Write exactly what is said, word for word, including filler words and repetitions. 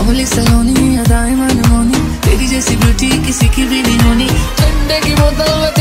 बोली सलोनी अदाएं मनमोनी, तेरी जैसी ब्यूटी किसी की भी नहीं होनी। ठंडे की बोतल में